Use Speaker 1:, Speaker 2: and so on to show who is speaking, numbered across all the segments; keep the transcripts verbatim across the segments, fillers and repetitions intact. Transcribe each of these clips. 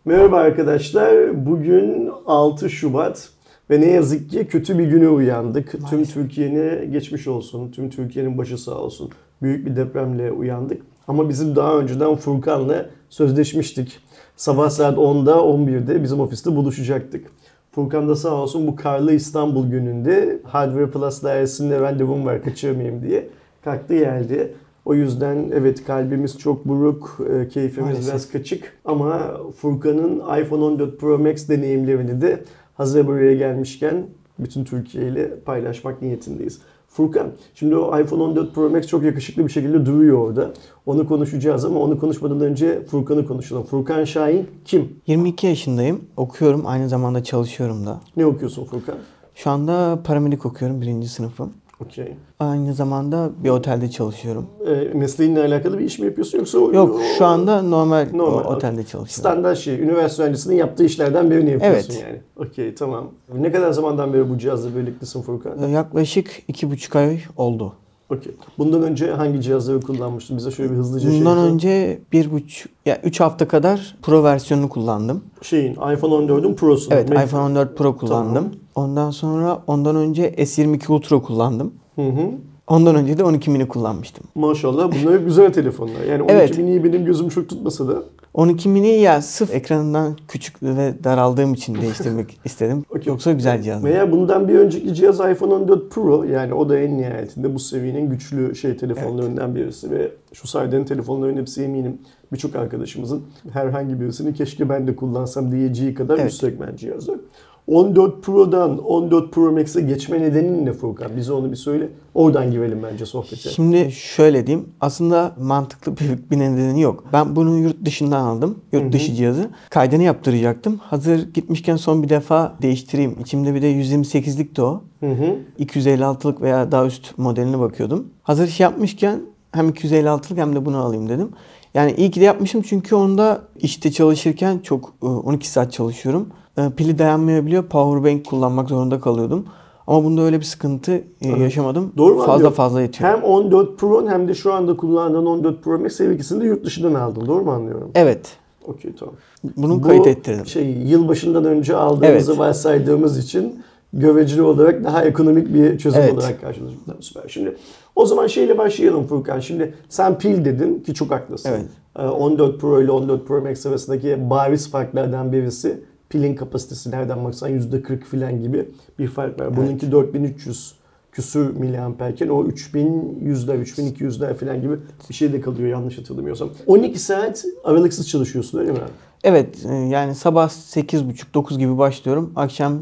Speaker 1: Merhaba arkadaşlar. Bugün altı Şubat ve ne yazık ki kötü bir güne uyandık. Maalesef. Tüm Türkiye'ne geçmiş olsun. Tüm Türkiye'nin başı sağ olsun. Büyük bir depremle uyandık. Ama bizim daha önceden Furkan'la sözleşmiştik. Sabah saat onda on birde bizim ofiste buluşacaktık. Furkan da sağ olsun bu karlı İstanbul gününde Hardware Plus dairesinde randevum var kaçırmayayım diye kalktı geldi. O yüzden evet kalbimiz çok buruk, keyfimiz Maalesef. biraz kaçık ama Furkan'ın iPhone on dört Pro Max deneyimlerini de hazır buraya gelmişken bütün Türkiye ile paylaşmak niyetindeyiz. Furkan, şimdi o iPhone on dört Pro Max çok yakışıklı bir şekilde duruyor orada. Onu konuşacağız ama onu konuşmadan önce Furkan'ı konuşalım. Furkan Şahin kim?
Speaker 2: yirmi iki yaşındayım. Okuyorum. Aynı zamanda çalışıyorum da.
Speaker 1: Ne okuyorsun Furkan?
Speaker 2: Şu anda paramedik okuyorum. Birinci sınıfım.
Speaker 1: Okay.
Speaker 2: Aynı zamanda bir otelde çalışıyorum.
Speaker 1: E, mesleğinle alakalı bir iş mi yapıyorsun yoksa? O,
Speaker 2: Yok
Speaker 1: o,
Speaker 2: şu anda normal, normal otelde
Speaker 1: okay.
Speaker 2: çalışıyorum.
Speaker 1: Standart şey, üniversite öğrencisinin yaptığı işlerden birini yapıyorsun
Speaker 2: evet.
Speaker 1: yani. Okey tamam. Ne kadar zamandan beri bu cihazla birliktesin Furkan?
Speaker 2: Yaklaşık iki buçuk ay oldu.
Speaker 1: Okey. Bundan önce hangi cihazları kullanmıştın? Bize şöyle bir hızlıca
Speaker 2: Bundan
Speaker 1: şey
Speaker 2: Bundan önce bir buçuk, ya üç hafta kadar Pro versiyonunu kullandım.
Speaker 1: Şeyin iPhone on dördün Pro'sunu.
Speaker 2: Evet, Mac... iPhone on dört Pro kullandım. Tamam. Ondan sonra ondan önce S yirmi iki Ultra kullandım.
Speaker 1: Hı hı.
Speaker 2: Ondan önce de on iki mini kullanmıştım.
Speaker 1: Maşallah bunlar hep güzel telefonlar. Yani on iki evet. miniyi benim gözüm çok tutmasa da.
Speaker 2: on iki mini ya sırf ekranından küçük ve daraldığım için değiştirmek istedim. Okay. Yoksa güzel cihaz.
Speaker 1: Veya bundan bir önceki cihaz iPhone on dört Pro, yani o da en nihayetinde bu seviyenin güçlü şey telefonlarından evet. birisi ve şu sayeden telefonların hepsi eminim birçok arkadaşımızın herhangi birisini keşke ben de kullansam diyeceği kadar evet. üst segment cihazlar. on dört Pro'dan on dört Pro Max'e geçme nedenin ne Furkan? Bize onu bir söyle. Oradan girelim bence sohbete.
Speaker 2: Şimdi şöyle diyeyim. Aslında mantıklı bir, bir nedeni yok. Ben bunu yurt dışından aldım. Yurt dışı Hı-hı. cihazı. Kaydını yaptıracaktım. Hazır gitmişken son bir defa değiştireyim. İçimde bir de yüz yirmi sekizlik de o. Hı-hı. iki yüz elli altılık veya daha üst modeline bakıyordum. Hazır iş yapmışken hem iki yüz elli altılık hem de bunu alayım dedim. Yani iyi ki de yapmışım çünkü onda işte çalışırken çok on iki saat çalışıyorum. Pili dayanmayabiliyor. Powerbank kullanmak zorunda kalıyordum. Ama bunda öyle bir sıkıntı evet. yaşamadım.
Speaker 1: Doğru mu?
Speaker 2: Fazla fazla yetiyor.
Speaker 1: Hem on dört Pro hem de şu anda kullandığın on dört Pro Max her ikisini de yurt dışından aldın. Doğru mu anlıyorum?
Speaker 2: Evet.
Speaker 1: Okey tamam.
Speaker 2: Bunu Bu kayıt ettirdim.
Speaker 1: Şey, yılbaşından önce aldığımızı evet. varsaydığımız için göreceli olarak daha ekonomik bir çözüm evet. olarak karşılaştık. Süper. Şimdi o zaman şeyle başlayalım Furkan. Şimdi sen pil dedin ki çok haklısın. Evet. on dört Pro ile on dört Pro Max arasındaki bariz farklardan birisi pilin kapasitesi nereden baksan yüzde kırk filan gibi bir fark var. Bununki evet. dört bin üç yüz küsür miliamperken o üç bin yüzler, üç bin iki yüzler filan gibi bir şey de kalıyor yanlış hatırlamıyorsam. on iki saat aralıksız çalışıyorsun öyle mi?
Speaker 2: Evet yani sabah sekiz buçuk dokuz gibi başlıyorum. Akşam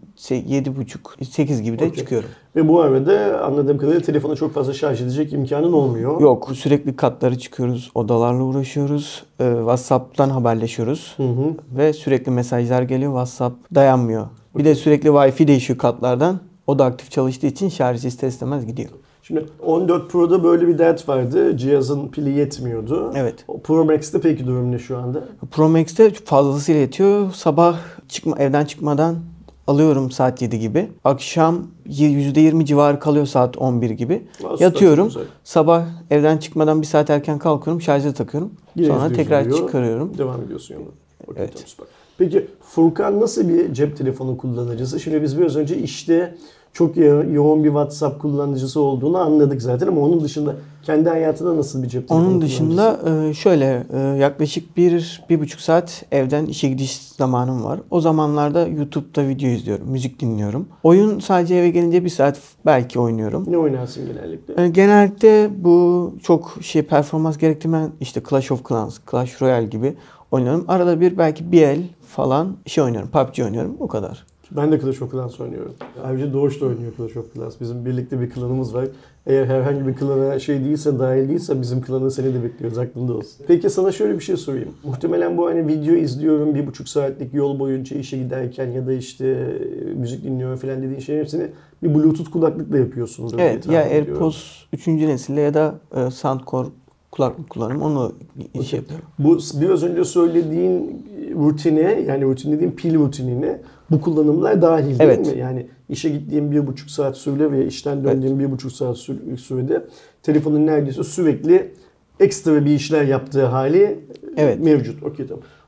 Speaker 2: yedi buçuk sekiz gibi de okay. çıkıyorum.
Speaker 1: Ve bu arada anladığım kadarıyla telefonu çok fazla şarj edecek imkanın olmuyor.
Speaker 2: Yok sürekli katları çıkıyoruz. Odalarla uğraşıyoruz. Ee, WhatsApp'tan haberleşiyoruz. Hı hı. Ve sürekli mesajlar geliyor. WhatsApp dayanmıyor. Okay. Bir de sürekli Wi-Fi değişiyor katlardan. O da aktif çalıştığı için şarj ister istemez gidiyor.
Speaker 1: Şimdi on dört Pro'da böyle bir dert vardı. Cihazın pili yetmiyordu.
Speaker 2: Evet.
Speaker 1: Pro Max'te peki durum ne şu anda?
Speaker 2: Pro Max'te fazlasıyla yetiyor. Sabah çıkma evden çıkmadan alıyorum saat yedi gibi. Akşam yüzde yirmi civarı kalıyor saat on bir gibi. Aslında yatıyorum. Sabah evden çıkmadan bir saat erken kalkıyorum. Şarja takıyorum. Yine sonra tekrar oluyor. çıkarıyorum.
Speaker 1: Devam ediyorsun yoluna. Okay, evet. Tamam, peki Furkan nasıl bir cep telefonu kullanıcısı? Şimdi biz biraz önce işte çok yoğun bir WhatsApp kullanıcısı olduğunu anladık zaten ama onun dışında kendi hayatında nasıl bir cep telefonu
Speaker 2: Onun dışında şöyle yaklaşık bir, bir buçuk saat evden işe gidiş zamanım var. O zamanlarda YouTube'da video izliyorum, müzik dinliyorum. Oyun sadece eve gelince bir saat belki oynuyorum.
Speaker 1: Ne oynarsın genellikle?
Speaker 2: Genellikle bu çok şey performans gerektirmeyen işte Clash of Clans, Clash Royale gibi oynuyorum. Arada bir belki bir el falan şey oynuyorum, P U B G oynuyorum o kadar.
Speaker 1: Ben de Clash of Clans oynuyorum. Ayrıca Doğuş da oynuyor Clash of Clans. Bizim birlikte bir klanımız var. Eğer herhangi bir klana şey değilse, dahil değilse bizim klanın seni de bekliyoruz. Aklında olsun. Peki sana şöyle bir şey sorayım. Muhtemelen bu hani video izliyorum bir buçuk saatlik yol boyunca işe giderken ya da işte müzik dinliyorum falan dediğin şeyin hepsini bir Bluetooth kulaklıkla yapıyorsundur.
Speaker 2: Evet ya AirPods üçüncü nesille ya da e, Soundcore kulaklık kullanırım. Onu okay. şey yapıyorum.
Speaker 1: Bu biraz önce söylediğin rutine yani rutin dediğim pil rutinine bu kullanımlar dahil
Speaker 2: evet.
Speaker 1: değil mi? Yani işe gittiğim bir buçuk saat süre veya işten döndüğüm evet. bir buçuk saat sürede telefonun neredeyse sürekli ekstra bir işler yaptığı hali
Speaker 2: evet.
Speaker 1: mevcut. Okey tamam.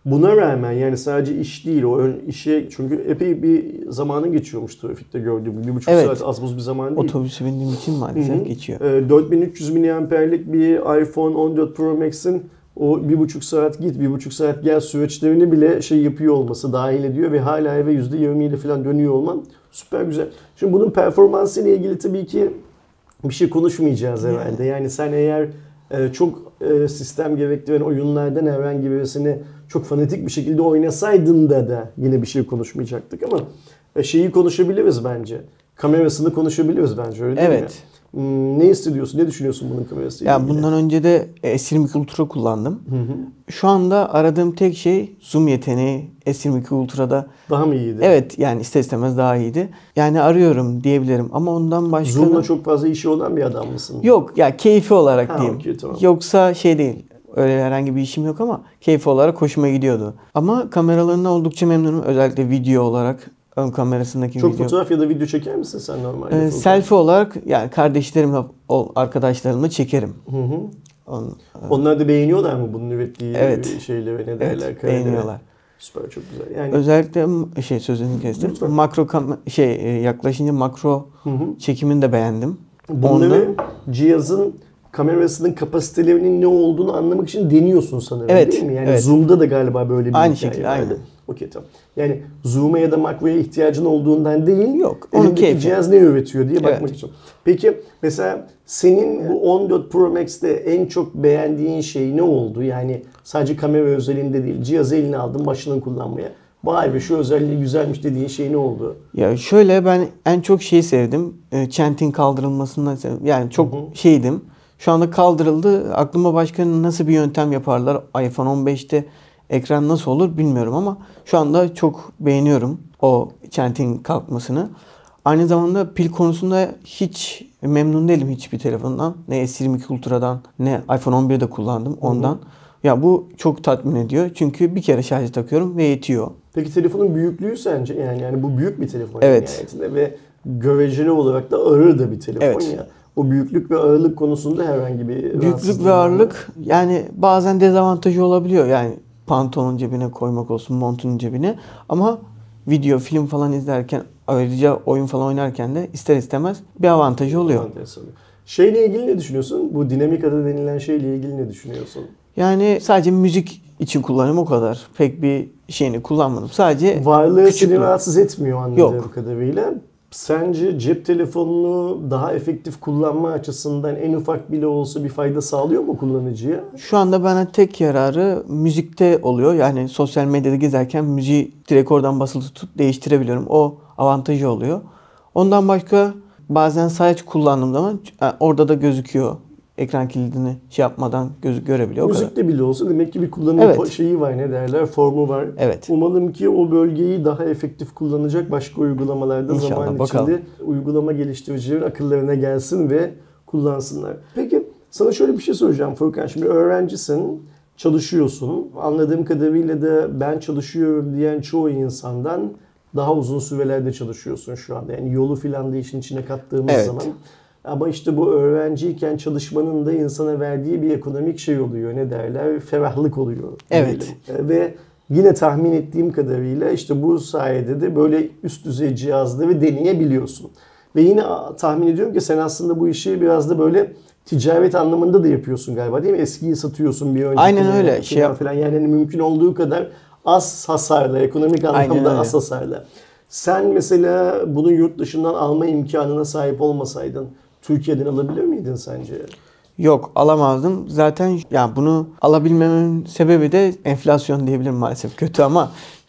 Speaker 1: Buna rağmen yani sadece iş değil, o ön- işe çünkü epey bir zamanın geçiyormuş trafikte gördüğüm. Bir buçuk
Speaker 2: Evet.
Speaker 1: saat az buz bir zaman değil.
Speaker 2: Otobüse bindiğim için maalesef
Speaker 1: Hı hı.
Speaker 2: geçiyor.
Speaker 1: Ee, dört bin üç yüz miliamperlik bir iPhone on dört Pro Max'in o bir buçuk saat git, bir buçuk saat gel süreçlerini bile şey yapıyor olması dahil ediyor ve hala eve yüzde yirmi ile falan dönüyor olman süper güzel. Şimdi bunun performansı ile ilgili tabii ki bir şey konuşmayacağız herhalde. Yani sen eğer e, çok e, sistem gerektiren oyunlardan herhangi birisini çok fanatik bir şekilde oynasaydın da da yine bir şey konuşmayacaktık ama e, şeyi konuşabiliriz bence. Kamerasını konuşabiliriz bence, öyle değil mi?
Speaker 2: Evet.
Speaker 1: Hmm, ne hissediyorsun? Ne düşünüyorsun bunun kamerasıyla
Speaker 2: Ya
Speaker 1: ilgili?
Speaker 2: bundan önce de S yirmi iki Ultra kullandım.
Speaker 1: Hı hı.
Speaker 2: Şu anda aradığım tek şey zoom yeteneği S yirmi iki Ultra'da.
Speaker 1: Daha mı iyiydi?
Speaker 2: Evet, yani ister istemez daha iyiydi. Yani arıyorum diyebilirim ama ondan başka...
Speaker 1: Zoom'la çok fazla işi olan bir adam mısın?
Speaker 2: Yok ya, keyfi olarak
Speaker 1: Ha,
Speaker 2: diyeyim.
Speaker 1: okey, tamam.
Speaker 2: Yoksa şey değil. Öyle herhangi bir işim yok ama keyfi olarak hoşuma gidiyordu. Ama kameralarından oldukça memnunum. Özellikle video olarak ön kamerasındaki
Speaker 1: Çok
Speaker 2: video.
Speaker 1: fotoğraf ya da video çeker misin sen normalde?
Speaker 2: Ee,
Speaker 1: Fotoğraf.
Speaker 2: selfie olarak yani kardeşlerimle, o arkadaşlarımla çekerim.
Speaker 1: Hı hı.
Speaker 2: On-
Speaker 1: Onlar da beğeniyorlar mı bunun ürettiği
Speaker 2: Evet.
Speaker 1: şeyleri, ne
Speaker 2: Evet,
Speaker 1: derler? kareleri?
Speaker 2: beğeniyorlar.
Speaker 1: Süper, çok güzel. Yani
Speaker 2: Özellikle m- şey sözünü kestim.
Speaker 1: Lütfen.
Speaker 2: Makro kam- şey e, yaklaşınca makro
Speaker 1: hı hı.
Speaker 2: çekimini de beğendim.
Speaker 1: bunları
Speaker 2: Ondan-
Speaker 1: cihazın kamerasının kapasitelerinin ne olduğunu anlamak için deniyorsun sanırım,
Speaker 2: Evet,
Speaker 1: değil mi? Yani
Speaker 2: evet.
Speaker 1: Zoom'da da galiba böyle bir
Speaker 2: Aynı
Speaker 1: hikaye
Speaker 2: şekilde,
Speaker 1: vardı.
Speaker 2: aynen.
Speaker 1: Okey, tamam. Yani Zoom'a ya da makroya ihtiyacın olduğundan değil,
Speaker 2: Yok, onun
Speaker 1: elindeki
Speaker 2: keyfi.
Speaker 1: cihaz ne üretiyor diye bakmak
Speaker 2: Evet.
Speaker 1: için. Peki mesela senin bu on dört Pro Max'te en çok beğendiğin şey ne oldu? Yani sadece kamera özelinde değil, cihazı eline aldın, başladın kullanmaya. Vay be, şu özelliği güzelmiş dediğin şey ne oldu?
Speaker 2: Ya şöyle, ben en çok şeyi sevdim. E, Chanting kaldırılmasından sevdim. Yani çok
Speaker 1: Hı hı.
Speaker 2: şeydim. Şu anda kaldırıldı. Aklıma başka nasıl bir yöntem yaparlar? iPhone on beşte ekran nasıl olur bilmiyorum ama şu anda çok beğeniyorum o Chanting kalkmasını. Aynı zamanda pil konusunda hiç memnun değilim hiçbir telefondan. Ne S yirmi iki Ultra'dan ne iPhone on birde kullandım ondan. Ya bu çok tatmin ediyor. Çünkü bir kere şarja takıyorum ve yetiyor.
Speaker 1: Peki telefonun büyüklüğü sence? Yani yani bu büyük bir telefon
Speaker 2: Evet.
Speaker 1: nihayetinde ve göreceli olarak da ağır da bir telefon
Speaker 2: Evet.
Speaker 1: ya. O büyüklük ve ağırlık konusunda herhangi bir
Speaker 2: Büyüklük
Speaker 1: rahatsızlığın
Speaker 2: ve
Speaker 1: var mı?
Speaker 2: ağırlık yani bazen dezavantajı olabiliyor. Yani pantolonun cebine koymak olsun, montunun cebine. Ama video, film falan izlerken, ayrıca oyun falan oynarken de ister istemez bir avantajı oluyor.
Speaker 1: Enteresan. Şeyle ilgili ne düşünüyorsun? Bu dinamik adı denilen şeyle ilgili ne düşünüyorsun?
Speaker 2: Yani sadece müzik için kullanıyorum, o kadar. Pek bir şeyini kullanmadım. Sadece
Speaker 1: Varlığı
Speaker 2: küçük
Speaker 1: seni
Speaker 2: bir-
Speaker 1: rahatsız etmiyor anladığım
Speaker 2: Yok.
Speaker 1: kadarıyla. Sence cep telefonunu daha efektif kullanma açısından en ufak bile olsa bir fayda sağlıyor mu kullanıcıya?
Speaker 2: Şu anda bana tek yararı müzikte oluyor. Yani sosyal medyada gezerken müziği direkt oradan basılı tutup değiştirebiliyorum. O avantajı oluyor. Ondan başka bazen sayaç kullandığım zaman yani orada da gözüküyor. Ekran kilidini şey yapmadan gözü görebiliyor. O kadar.
Speaker 1: Müzikte bile olsa demek ki bir kullanım
Speaker 2: Evet.
Speaker 1: fo- şeyi var, ne derler, formu var.
Speaker 2: Evet.
Speaker 1: Umalım ki o bölgeyi daha efektif kullanacak başka uygulamalarda
Speaker 2: İnşallah,
Speaker 1: zaman
Speaker 2: bakalım.
Speaker 1: içinde uygulama geliştiricilerin akıllarına gelsin ve kullansınlar. Peki sana şöyle bir şey soracağım Furkan. Şimdi öğrencisin, çalışıyorsun. Anladığım kadarıyla da ben çalışıyorum diyen çoğu insandan daha uzun sürelerde çalışıyorsun şu anda. Yani yolu filan da işin içine kattığımız
Speaker 2: Evet.
Speaker 1: zaman. Ama işte bu öğrenciyken çalışmanın da insana verdiği bir ekonomik şey oluyor. Ne derler? Ferahlık oluyor.
Speaker 2: Evet.
Speaker 1: diyelim. Ve yine tahmin ettiğim kadarıyla işte bu sayede de böyle üst düzey cihazları deneyebiliyorsun. Ve yine tahmin ediyorum ki sen aslında bu işi biraz da böyle ticaret anlamında da yapıyorsun galiba, değil mi? Eskiyi satıyorsun, bir öncekini
Speaker 2: Aynen öyle.
Speaker 1: falan
Speaker 2: Şey yap-
Speaker 1: falan. Yani hani mümkün olduğu kadar az hasarla, ekonomik
Speaker 2: Aynen
Speaker 1: anlamda
Speaker 2: öyle.
Speaker 1: az hasarla. Sen mesela bunu yurt dışından alma imkanına sahip olmasaydın Türkiye'den alabilir miydin sence?
Speaker 2: Yok, alamazdım. Zaten yani bunu alabilmemin sebebi de enflasyon diyebilirim maalesef. Kötü ama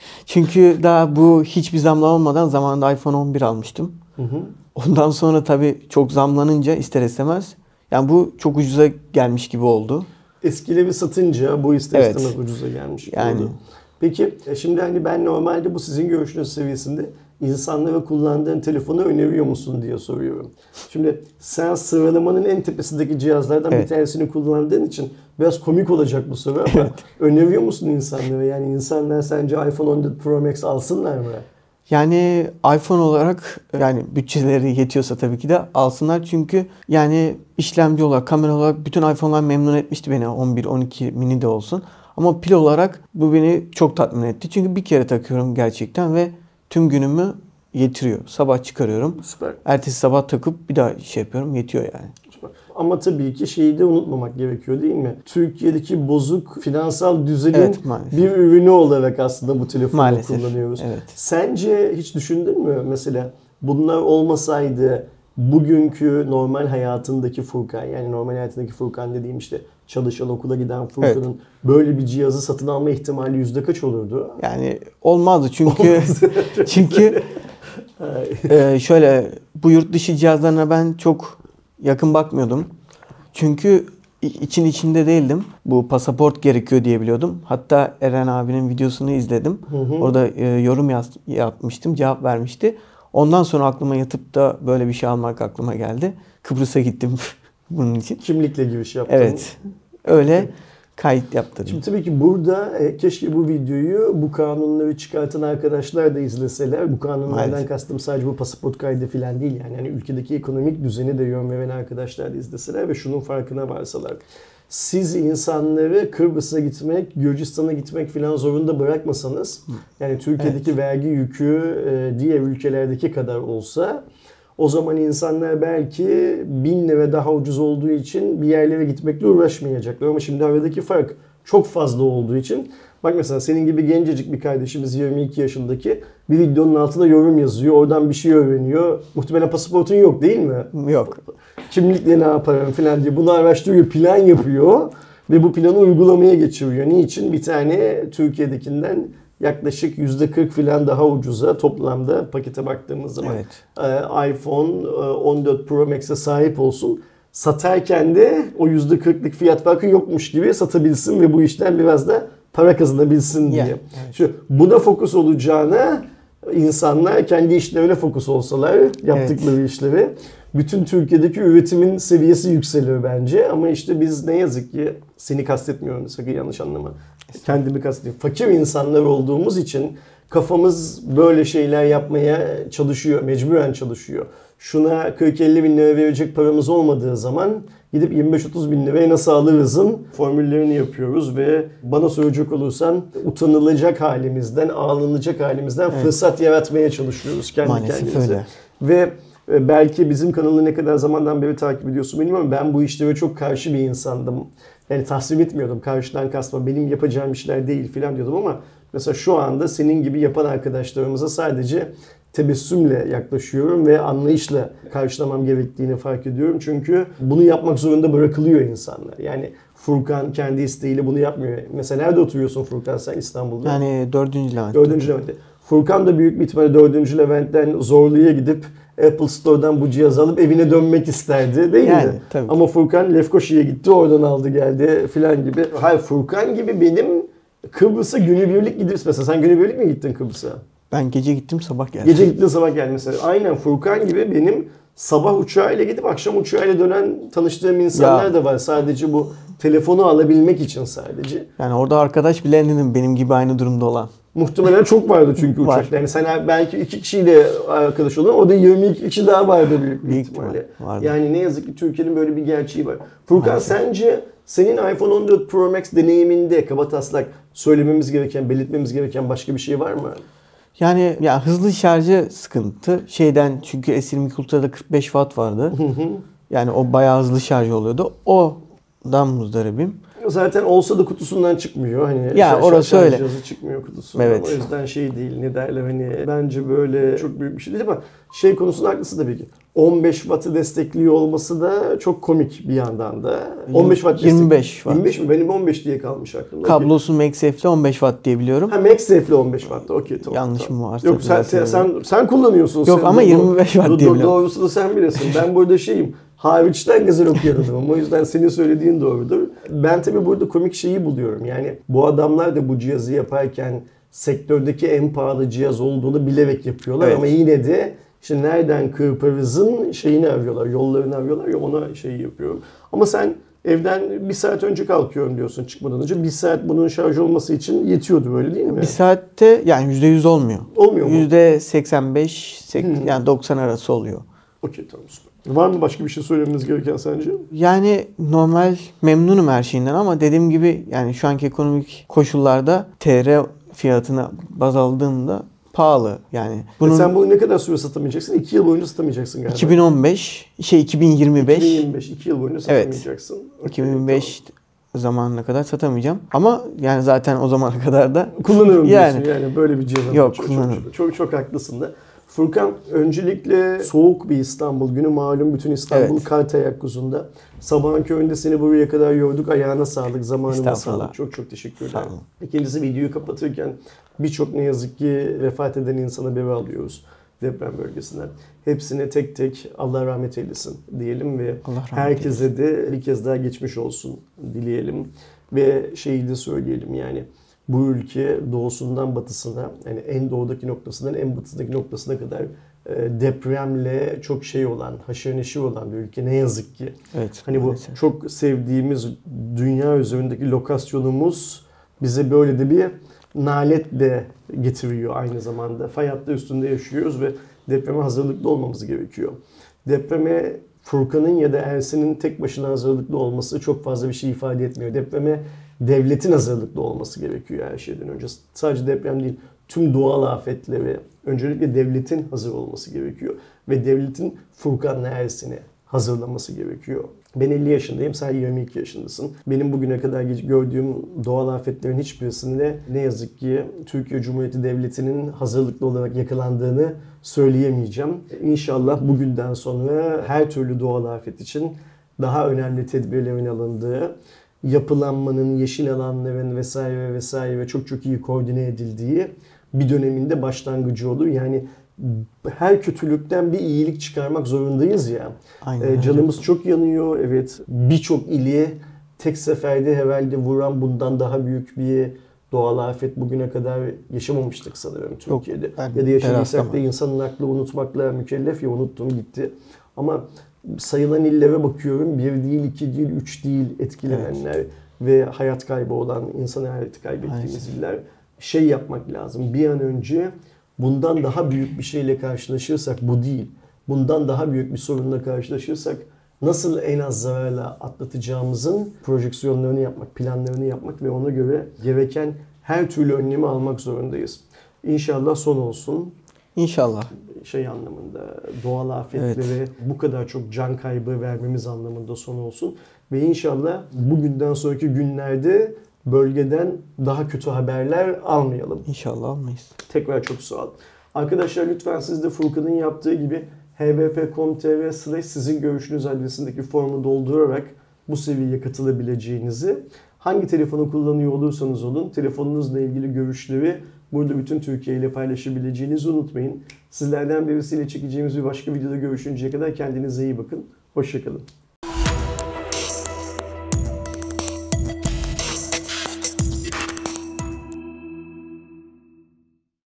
Speaker 2: çünkü daha bu hiçbir zamla olmadan zamanında iPhone on bir almıştım.
Speaker 1: Hı hı.
Speaker 2: Ondan sonra tabii çok zamlanınca ister istemez yani bu çok ucuza gelmiş gibi oldu.
Speaker 1: Eskileri satınca bu ister
Speaker 2: Evet.
Speaker 1: istemez ucuza gelmiş gibi
Speaker 2: Yani.
Speaker 1: oldu. Peki e, şimdi hani ben normalde bu sizin görüşünüz seviyesinde insanlara kullandığın telefonu öneriyor musun diye soruyorum. Şimdi sen sıralamanın en tepesindeki cihazlardan
Speaker 2: Evet.
Speaker 1: bir tanesini kullandığın için biraz komik olacak bu soru ama öneriyor musun insanlara? Yani insanlar sence iPhone on dört Pro Max alsınlar mı?
Speaker 2: Yani iPhone olarak yani bütçeleri yetiyorsa tabii ki de alsınlar. Çünkü yani işlemci olarak, kamera olarak bütün iPhone'lar memnun etmişti beni. on bir on iki mini de olsun. Ama pil olarak bu beni çok tatmin etti. Çünkü bir kere takıyorum gerçekten ve tüm günümü yetiriyor. Sabah çıkarıyorum.
Speaker 1: Süper.
Speaker 2: Ertesi sabah takıp bir daha şey yapıyorum. Yetiyor yani.
Speaker 1: Süper. Ama tabii ki şeyi de unutmamak gerekiyor değil mi? Türkiye'deki bozuk finansal düzenin
Speaker 2: Evet,
Speaker 1: bir ürünü olarak aslında bu telefonu
Speaker 2: maalesef
Speaker 1: kullanıyoruz.
Speaker 2: Evet.
Speaker 1: Sence hiç düşündün mü mesela bunlar olmasaydı bugünkü normal hayatındaki Furkan, yani normal hayatındaki Furkan dediğim işte çalışan, okula giden Furkan'ın evet. böyle bir cihazı satın alma ihtimali yüzde kaç olurdu?
Speaker 2: Yani olmazdı çünkü çünkü e, şöyle bu yurt dışı cihazlarına ben çok yakın bakmıyordum. Çünkü için içinde değildim. Bu pasaport gerekiyor diye biliyordum. Hatta Eren abinin videosunu izledim. Hı hı. Orada e, yorum yaz, yapmıştım, cevap vermişti. Ondan sonra aklıma yatıp da böyle bir şey almak aklıma geldi. Kıbrıs'a gittim bunun için.
Speaker 1: Kimlikle giriş yaptım.
Speaker 2: Evet. Öyle kayıt yaptırdım.
Speaker 1: Şimdi tabii ki burada e, keşke bu videoyu bu kanunları çıkartan arkadaşlar da izleseler. Bu kanunlardan Maalesef. kastım sadece bu pasaport kaydı falan değil yani. Yani ülkedeki ekonomik düzeni de yön veren arkadaşlar da izleseler ve şunun farkına varsalar. Siz insanları Kıbrıs'a gitmek, Gürcistan'a gitmek falan zorunda bırakmasanız, yani Türkiye'deki evet. vergi yükü e, diğer ülkelerdeki kadar olsa, o zaman insanlar belki bin lira daha ucuz olduğu için bir yerlere gitmekle uğraşmayacaklar. Ama şimdi aradaki fark çok fazla olduğu için, bak mesela senin gibi gencecik bir kardeşimiz yirmi iki yaşındaki bir videonun altına yorum yazıyor. Oradan bir şey öğreniyor. Muhtemelen pasaportun yok değil mi?
Speaker 2: Yok.
Speaker 1: Kimlikle ne yaparım falan diye bunu araştırıyor, plan yapıyor ve bu planı uygulamaya geçiriyor. Niçin? Bir tane Türkiye'dekinden yaklaşık yüzde kırk falan daha ucuza toplamda pakete baktığımız zaman evet. iPhone on dört Pro Max'e sahip olsun. Satarken de o yüzde kırklık fiyat farkı yokmuş gibi satabilsin ve bu işten biraz da para kazanabilsin diye. Yeah, evet. Şu, buna fokus olacağına insanlar kendi işlerine fokus olsalar, yaptıkları evet. işleri, bütün Türkiye'deki üretimin seviyesi yükselir bence. Ama işte biz ne yazık ki, seni kastetmiyorum sakın yanlış anlama. Kendimi kastediyorum. Fakir insanlar olduğumuz için kafamız böyle şeyler yapmaya çalışıyor, mecburen çalışıyor. Şuna kırk elli bin lira verecek paramız olmadığı zaman gidip yirmi beş otuz bin liraya nasıl alırızın formüllerini yapıyoruz ve bana soracak olursan utanılacak halimizden, ağlanacak halimizden evet. fırsat yaratmaya çalışıyoruz kendi
Speaker 2: Maalesef
Speaker 1: kendimize.
Speaker 2: Öyle.
Speaker 1: Ve belki bizim kanalı ne kadar zamandan beri takip ediyorsun bilmiyorum. Ben bu işlere çok karşı bir insandım. Yani tasvip etmiyordum. Karşıdan kasma, benim yapacağım işler değil filan diyordum ama mesela şu anda senin gibi yapan arkadaşlarımıza sadece tebessümle yaklaşıyorum ve anlayışla karşılamam gerektiğini fark ediyorum. Çünkü bunu yapmak zorunda bırakılıyor insanlar. Yani Furkan kendi isteğiyle bunu yapmıyor. Mesela nerede oturuyorsun Furkan sen İstanbul'da?
Speaker 2: Yani dördüncü Levent.
Speaker 1: dördüncü Levent'te. Furkan da büyük bir ihtimalle dördüncü Levent'ten Zorlu'ya gidip Apple Store'dan bu cihazı alıp evine dönmek isterdi değil yani, mi? Tabii. Ama Furkan Lefkoşa'ya gitti, oradan aldı geldi filan gibi. Hayır, Furkan gibi benim Kıbrıs'a günübirlik gidip, mesela sen günübirlik mi gittin Kıbrıs'a?
Speaker 2: Ben gece gittim, sabah geldim.
Speaker 1: Gece gittin, sabah geldim mesela. Aynen Furkan gibi benim sabah uçağıyla gidip akşam uçağıyla dönen tanıştığım insanlar ya. da var. Sadece bu telefonu alabilmek için sadece.
Speaker 2: Yani orada arkadaş bile edindim benim gibi aynı durumda olan.
Speaker 1: Muhtemelen çok vardı çünkü uçakta. Yani sen belki iki kişiyle arkadaş oldun, o da yirmi iki kişi daha vardı büyük bir ihtimalle. Yani ne yazık ki Türkiye'nin böyle bir gerçeği var. Furkan Maalesef. Sence senin iPhone on dört Pro Max deneyiminde kabataslak söylememiz gereken, belirtmemiz gereken başka bir şey var mı?
Speaker 2: Yani ya hızlı şarjı sıkıntı. Şeyden çünkü S yirmi iki Ultra'da kırk beş watt vardı. Yani o bayağı hızlı şarj oluyordu. O'dan muzdaribim.
Speaker 1: Zaten olsa da kutusundan çıkmıyor. Hani
Speaker 2: ya orası öyle.
Speaker 1: Çıkmıyor kutusundan.
Speaker 2: Evet.
Speaker 1: O yüzden şey değil, ne derler hani bence böyle çok büyük bir şey değil ama şey konusunda haklısın tabii ki. on beş wattı destekliyor olması da çok komik bir yandan da. on beş watt
Speaker 2: yirmi beş watt.
Speaker 1: yirmi beş mi? Benim on beş diye kalmış aklımda.
Speaker 2: Kablosu okay. MagSafe'li on beş watt diye biliyorum.
Speaker 1: Ha MagSafe'li on beş watt. Okey tamam.
Speaker 2: Yanlış
Speaker 1: tamam.
Speaker 2: mı varsa?
Speaker 1: Yok sen, sen, sen, sen kullanıyorsun.
Speaker 2: Yok
Speaker 1: sen,
Speaker 2: ama
Speaker 1: do-
Speaker 2: yirmi beş watt
Speaker 1: do-
Speaker 2: diye
Speaker 1: do-
Speaker 2: biliyorum.
Speaker 1: Doğrusunu sen bilesin. Ben burada şeyim. Hariçten gazel okuyorum. O yüzden senin söylediğin doğrudur. Ben tabii burada komik şeyi buluyorum. Yani bu adamlar da bu cihazı yaparken sektördeki en pahalı cihaz olduğunu bilerek yapıyorlar. Evet. Ama yine de işte nereden kırparızın şeyini arıyorlar, yollarını arıyorlar ya ona şeyi yapıyorum. Ama sen Evden bir saat önce kalkıyorum diyorsun çıkmadan önce. Bir saat bunun şarj olması için yetiyordu böyle değil mi?
Speaker 2: Bir saatte yani yüzde yüz olmuyor.
Speaker 1: Olmuyor mu?
Speaker 2: yüzde seksen beş
Speaker 1: Hmm.
Speaker 2: yani doksan arası oluyor.
Speaker 1: Okey, tamam, süper. Var mı başka bir şey söylememiz gereken sence?
Speaker 2: Yani normal memnunum her şeyinden ama dediğim gibi yani şu anki ekonomik koşullarda T L fiyatına baz aldığımda pahalı yani.
Speaker 1: Bunun... E sen bunu ne kadar süre satamayacaksın? iki yıl boyunca satamayacaksın galiba.
Speaker 2: iki bin on beş, şey iki bin yirmi beş.
Speaker 1: iki bin yirmi beş, iki yıl boyunca satamayacaksın.
Speaker 2: Evet.
Speaker 1: Okay,
Speaker 2: iki bin yirmi beş tamam. Zamanına kadar satamayacağım. Ama yani zaten o zamana kadar da
Speaker 1: kullanırım yani. diyorsun yani böyle bir cihaz.
Speaker 2: Yok,
Speaker 1: çok,
Speaker 2: kullanırım.
Speaker 1: Çok, çok, çok haklısın da. Furkan, öncelikle soğuk bir İstanbul günü, malum bütün İstanbul
Speaker 2: Evet.
Speaker 1: kar teyakkuzunda. Sabahın köründe seni buraya kadar yorduk. Ayağına sağlık, zamanına sağlık. Çok çok teşekkür ederim. İkincisi, videoyu kapatırken birçok ne yazık ki vefat eden insana haberi alıyoruz deprem bölgesinden. Hepsine tek tek Allah rahmet eylesin diyelim ve herkese eylesin. De bir kez daha geçmiş olsun dileyelim. Ve şeyi de söyleyelim yani. Bu ülke doğusundan batısına, yani en doğudaki noktasından en batısındaki noktasına kadar depremle çok şey olan, haşır neşir olan bir ülke ne yazık ki.
Speaker 2: Evet,
Speaker 1: hani bu maalesef. Çok sevdiğimiz dünya üzerindeki lokasyonumuz bize böyle de bir nalet de getiriyor aynı zamanda. Fay hattı üstünde yaşıyoruz ve depreme hazırlıklı olmamız gerekiyor. Depreme Furkan'ın ya da Ersin'in tek başına hazırlıklı olması çok fazla bir şey ifade etmiyor. Depreme devletin hazırlıklı olması gerekiyor her şeyden önce. Sadece deprem değil, tüm doğal afetlere öncelikle devletin hazır olması gerekiyor. Ve devletin Furkan'la Ersin'i hazırlaması gerekiyor. Ben elli yaşındayım, sen yirmi iki yaşındasın. Benim bugüne kadar gördüğüm doğal afetlerin hiçbirisinde ne yazık ki Türkiye Cumhuriyeti Devleti'nin hazırlıklı olarak yakalandığını söyleyemeyeceğim. İnşallah bugünden sonra her türlü doğal afet için daha önemli tedbirlerin alındığı, yapılanmanın, yeşil alanların vesaire vesaire çok çok iyi koordine edildiği bir döneminde başlangıcı olur. Yani her kötülükten bir iyilik çıkarmak zorundayız ya. Aynen, ee, canımız öyle. Çok yanıyor. Evet, birçok ili tek seferde herhalde vuran bundan daha büyük bir doğal afet bugüne kadar yaşamamıştık sanırım Türkiye'de. Yok, ya da yaşadıysak da insanın aklı unutmakla mükellef ya, unuttum gitti. Ama sayılan illere bakıyorum. Bir değil, iki değil, üç değil etkilenenler evet. Ve hayat kaybı olan, insan hayatı kaybettiğimiz iller. Şey yapmak lazım. Bir an önce bundan daha büyük bir şeyle karşılaşırsak, bu değil, bundan daha büyük bir sorunla karşılaşırsak nasıl en az zararla atlatacağımızın projeksiyonlarını yapmak, planlarını yapmak ve ona göre gereken her türlü önlemi almak zorundayız. İnşallah son olsun.
Speaker 2: İnşallah.
Speaker 1: Şey anlamında, doğal afetlere evet. Bu kadar çok can kaybı vermemiz anlamında son olsun. Ve inşallah bugünden sonraki günlerde bölgeden daha kötü haberler almayalım.
Speaker 2: İnşallah almayız.
Speaker 1: Tekrar çok sağ olun. Arkadaşlar lütfen siz de Furkan'ın yaptığı gibi h b p nokta com nokta t r slash sizin görüşünüz adresindeki formu doldurarak bu seviyeye katılabileceğinizi, hangi telefonu kullanıyor olursanız olun telefonunuzla ilgili görüşleri burada bütün Türkiye ile paylaşabileceğinizi unutmayın. Sizlerden birisiyle çekeceğimiz bir başka videoda görüşünceye kadar kendinize iyi bakın. Hoşça kalın.